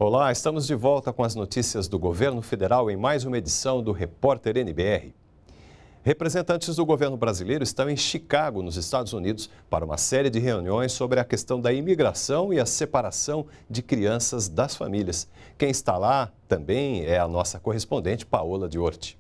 Olá, estamos de volta com as notícias do governo federal em mais uma edição do Repórter NBR. Representantes do governo brasileiro estão em Chicago, nos Estados Unidos, para uma série de reuniões sobre a questão da imigração e a separação de crianças das famílias. Quem está lá também é a nossa correspondente Paola Diorti.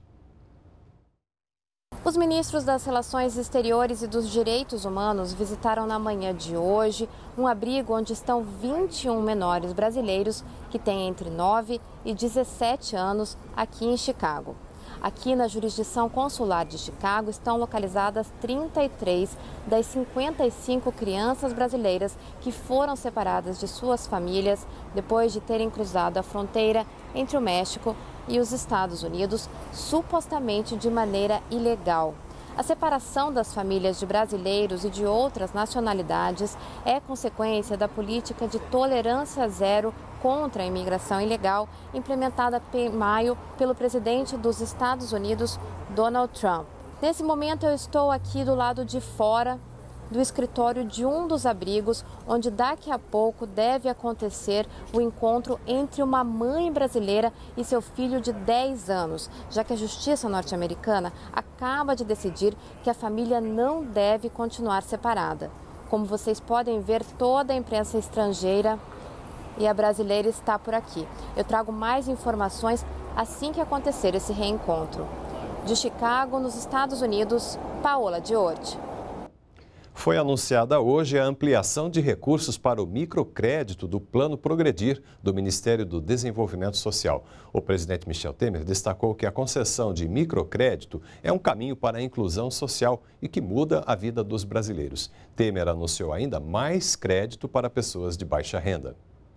Os ministros das Relações Exteriores e dos Direitos Humanos visitaram na manhã de hoje um abrigo onde estão 21 menores brasileiros que têm entre 9 e 17 anos aqui em Chicago. Aqui na jurisdição consular de Chicago estão localizadas 33 das 55 crianças brasileiras que foram separadas de suas famílias depois de terem cruzado a fronteira entre o México e os Estados Unidos, supostamente de maneira ilegal. A separação das famílias de brasileiros e de outras nacionalidades é consequência da política de tolerância zero contra a imigração ilegal implementada em maio pelo presidente dos Estados Unidos, Donald Trump. Nesse momento eu estou aqui do lado de fora do escritório de um dos abrigos, onde daqui a pouco deve acontecer o encontro entre uma mãe brasileira e seu filho de 10 anos, já que a justiça norte-americana acaba de decidir que a família não deve continuar separada. Como vocês podem ver, toda a imprensa estrangeira e a brasileira está por aqui. Eu trago mais informações assim que acontecer esse reencontro. De Chicago, nos Estados Unidos, Paola Diorti. Foi anunciada hoje a ampliação de recursos para o microcrédito do Plano Progredir do Ministério do Desenvolvimento Social. O presidente Michel Temer destacou que a concessão de microcrédito é um caminho para a inclusão social e que muda a vida dos brasileiros. Temer anunciou ainda mais crédito para pessoas de baixa renda.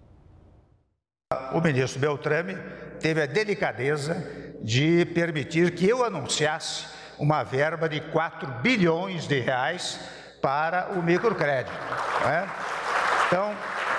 O ministro Beltrame teve a delicadeza de permitir que eu anunciasse uma verba de 4 bilhões de reais para o microcrédito. Né? Então,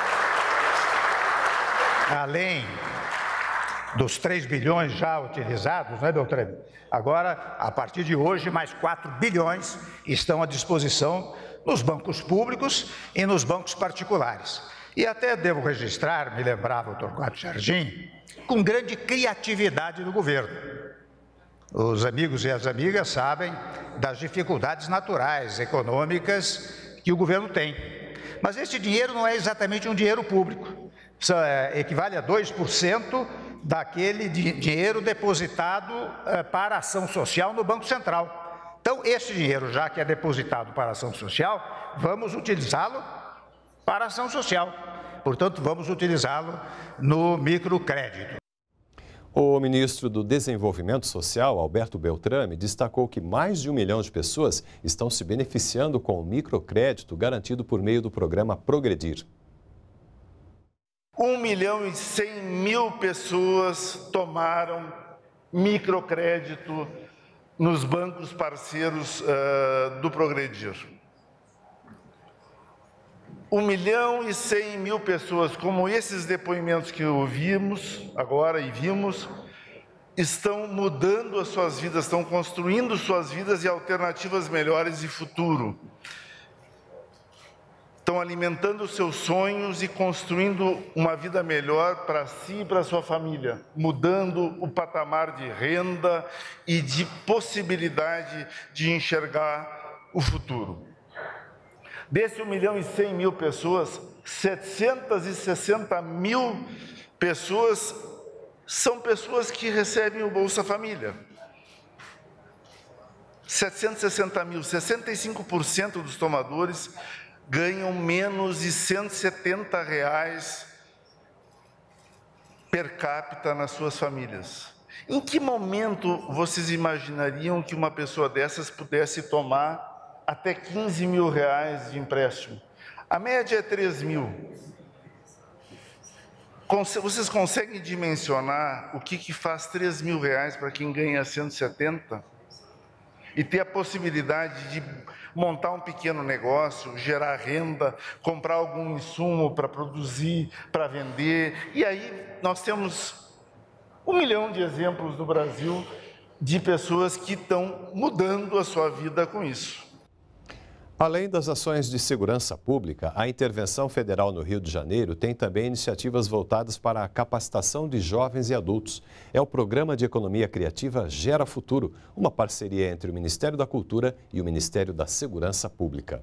além dos 3 bilhões já utilizados, né, Beltrame? Agora, a partir de hoje, mais 4 bilhões estão à disposição nos bancos públicos e nos bancos particulares. E até devo registrar, me lembrava o Torquato Jardim, com grande criatividade do governo. Os amigos e as amigas sabem das dificuldades naturais, econômicas que o governo tem. Mas esse dinheiro não é exatamente um dinheiro público. Isso equivale a 2% daquele dinheiro depositado para a ação social no Banco Central. Então, esse dinheiro, já que é depositado para a ação social, vamos utilizá-lo para a ação social. Portanto, vamos utilizá-lo no microcrédito. O ministro do Desenvolvimento Social, Alberto Beltrame, destacou que mais de 1 milhão de pessoas estão se beneficiando com o microcrédito garantido por meio do programa Progredir. 1.100.000 pessoas tomaram microcrédito nos bancos parceiros do Progredir. 1.100.000 pessoas, como esses depoimentos que ouvimos agora e vimos, estão mudando as suas vidas, estão construindo suas vidas e alternativas melhores de futuro. Estão alimentando seus sonhos e construindo uma vida melhor para si e para sua família, mudando o patamar de renda e de possibilidade de enxergar o futuro. Desse 1.100.000 pessoas, 760.000 pessoas são pessoas que recebem o Bolsa Família. 760.000, 65% dos tomadores ganham menos de R$ 170 per capita nas suas famílias. Em que momento vocês imaginariam que uma pessoa dessas pudesse tomar até R$ 15.000 de empréstimo? A média é 3 mil. Vocês conseguem dimensionar o que faz R$ 3.000 para quem ganha 170? E ter a possibilidade de montar um pequeno negócio, gerar renda, comprar algum insumo para produzir, para vender. E aí nós temos 1 milhão de exemplos no Brasil de pessoas que estão mudando a sua vida com isso. Além das ações de segurança pública, a intervenção federal no Rio de Janeiro tem também iniciativas voltadas para a capacitação de jovens e adultos. É o Programa de Economia Criativa Gera Futuro, uma parceria entre o Ministério da Cultura e o Ministério da Segurança Pública.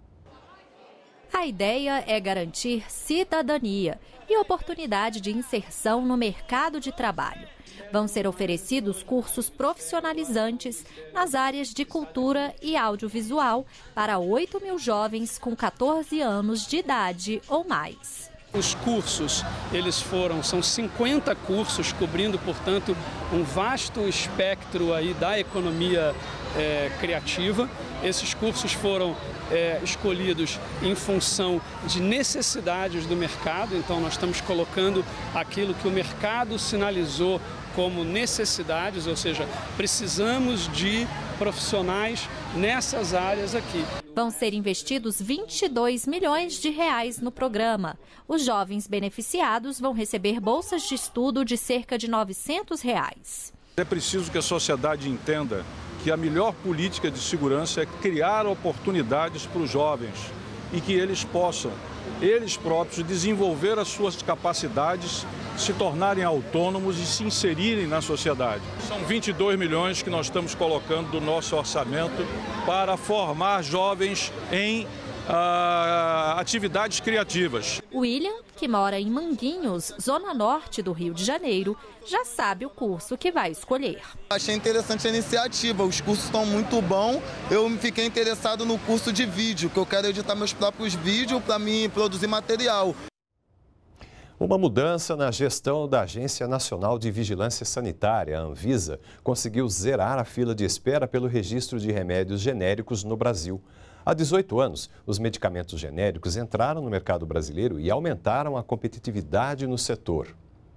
A ideia é garantir cidadania e oportunidade de inserção no mercado de trabalho. Vão ser oferecidos cursos profissionalizantes nas áreas de cultura e audiovisual para 8.000 jovens com 14 anos de idade ou mais. Os cursos, são 50 cursos, cobrindo, portanto, um vasto espectro aí da economia criativa. Esses cursos foram escolhidos em função de necessidades do mercado, então nós estamos colocando aquilo que o mercado sinalizou como necessidades, ou seja, precisamos de profissionais nessas áreas aqui. Vão ser investidos 22 milhões de reais no programa. Os jovens beneficiados vão receber bolsas de estudo de cerca de R$900. É preciso que a sociedade entenda que a melhor política de segurança é criar oportunidades para os jovens e que eles possam, eles próprios, desenvolver as suas capacidades, se tornarem autônomos e se inserirem na sociedade. São 22 milhões que nós estamos colocando do nosso orçamento para formar jovens em atividades criativas. William, que mora em Manguinhos, zona norte do Rio de Janeiro, já sabe o curso que vai escolher. Achei interessante a iniciativa, os cursos estão muito bons. Eu fiquei interessado no curso de vídeo, que eu quero editar meus próprios vídeos para mim produzir material. Uma mudança na gestão da Agência Nacional de Vigilância Sanitária, a Anvisa, conseguiu zerar a fila de espera pelo registro de remédios genéricos no Brasil. Há 18 anos, os medicamentos genéricos entraram no mercado brasileiro e aumentaram a competitividade no setor.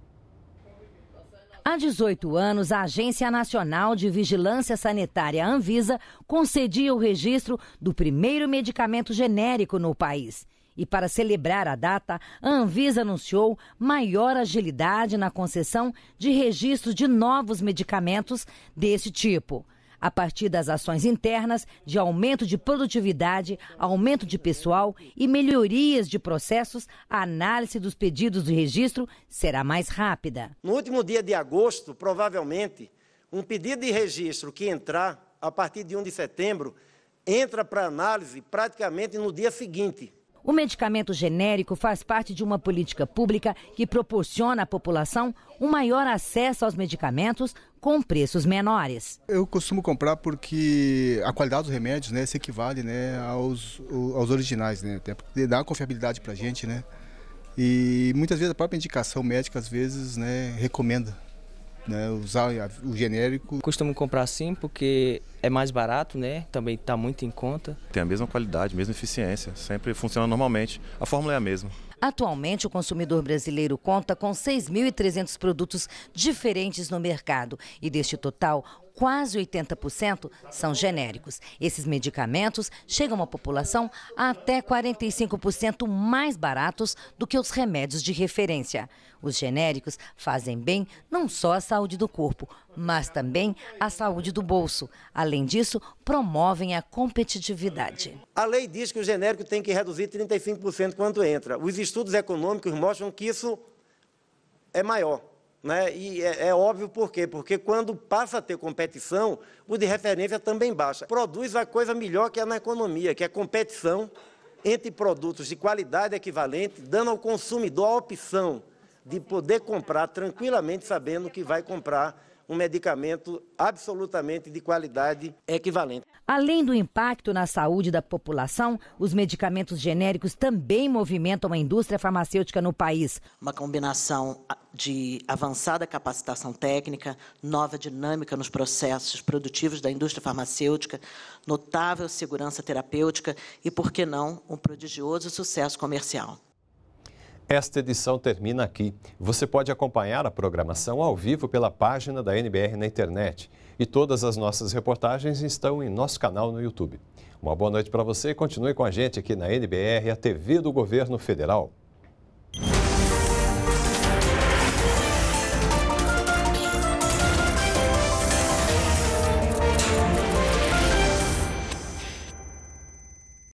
Há 18 anos, a Agência Nacional de Vigilância Sanitária, Anvisa, concedia o registro do primeiro medicamento genérico no país. E para celebrar a data, a Anvisa anunciou maior agilidade na concessão de registro de novos medicamentos desse tipo. A partir das ações internas de aumento de produtividade, aumento de pessoal e melhorias de processos, a análise dos pedidos de registro será mais rápida. No último dia de agosto, provavelmente, um pedido de registro que entrar a partir de 1 de setembro, entra para análise praticamente no dia seguinte. O medicamento genérico faz parte de uma política pública que proporciona à população um maior acesso aos medicamentos com preços menores. Eu costumo comprar porque a qualidade dos remédios, né, se equivale, né, aos originais, né, até porque dá uma confiabilidade para a gente, né, e muitas vezes a própria indicação médica às vezes, né, recomenda, né, usar o genérico. Costumo comprar sim porque é mais barato, né? Também está muito em conta. Tem a mesma qualidade, mesma eficiência, sempre funciona normalmente. A fórmula é a mesma. Atualmente, o consumidor brasileiro conta com 6.300 produtos diferentes no mercado e deste total, quase 80% são genéricos. Esses medicamentos chegam à população até 45% mais baratos do que os remédios de referência. Os genéricos fazem bem não só à saúde do corpo, mas também à saúde do bolso. Além disso, promovem a competitividade. A lei diz que o genérico tem que reduzir 35% quando entra. Os estudos econômicos mostram que isso é maior. Né? E é óbvio por quê? Porque quando passa a ter competição, o de referência também baixa. Produz a coisa melhor que é na economia, que é competição entre produtos de qualidade equivalente, dando ao consumidor a opção de poder comprar tranquilamente, sabendo que vai comprar um medicamento absolutamente de qualidade equivalente. Além do impacto na saúde da população, os medicamentos genéricos também movimentam a indústria farmacêutica no país. Uma combinação de avançada capacitação técnica, nova dinâmica nos processos produtivos da indústria farmacêutica, notável segurança terapêutica e, por que não, um prodigioso sucesso comercial. Esta edição termina aqui. Você pode acompanhar a programação ao vivo pela página da NBR na internet. E todas as nossas reportagens estão em nosso canal no YouTube. Uma boa noite para você e continue com a gente aqui na NBR, a TV do Governo Federal.